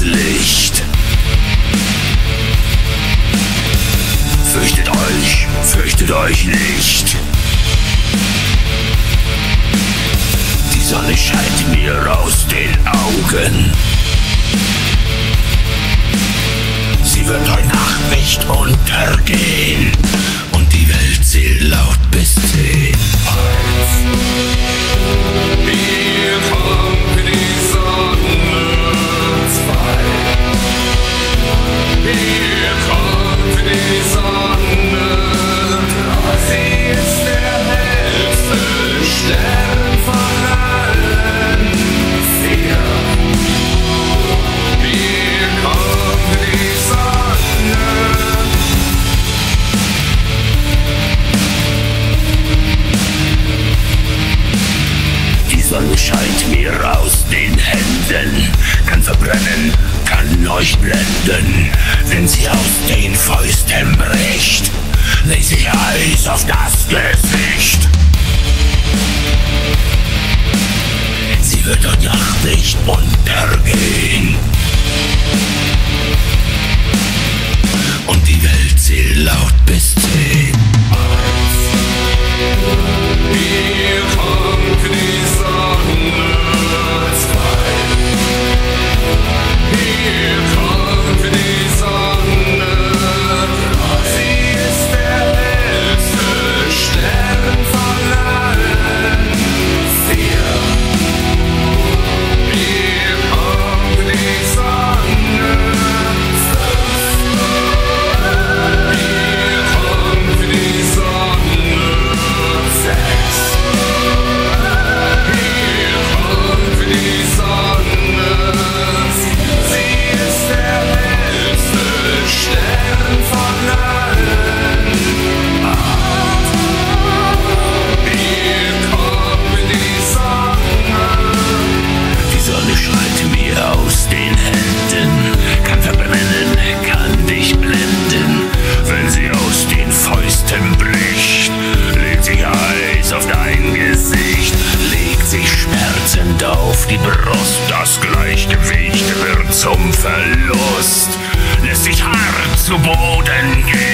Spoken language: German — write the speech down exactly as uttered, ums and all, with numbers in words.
das Licht. Fürchtet euch, fürchtet euch nicht. Die Sonne scheint mir aus den Augen. Sie wird heute Nacht nicht untergehen und die Welt zählt laut bis zehn. Eins. Hier kommt die Sonne. Zwei. Hier kommt die Sonne. Drei. Sie ist der hellste Stern von allen. Vier. Hier kommt die Sonne. Die Sonne scheint mir aus den Händen, kann verbrennen, kann euch blenden. Wenn sie aus den Fäusten bricht, legt sie Eis auf das Gesicht. Sie wird heute Nacht nicht untergehen und die Welt zählt laut bis zehn. Hier kommt die Sonne. Zwei. Hier kommt die Sonne. Drei. Sie ist der hellste Stern von allen. Vier. Hier kommt die Sonne. Fünf. Hier kommt die Sonne. Sechs. Hier kommt die Sonne. Sie ist der hellste Stern von allen. Acht. Hier kommt die Sonne. Die Sonne schreit mir aus den Händen, kann verbrennen, kann dich blenden. Wenn sie aus den Fäusten bricht, legt sich Eis auf dein Gesicht, legt sich schmerzend auf die Brust. Das Gleichgewicht wird zum Verlust, lässt sich hart zu Boden gehen.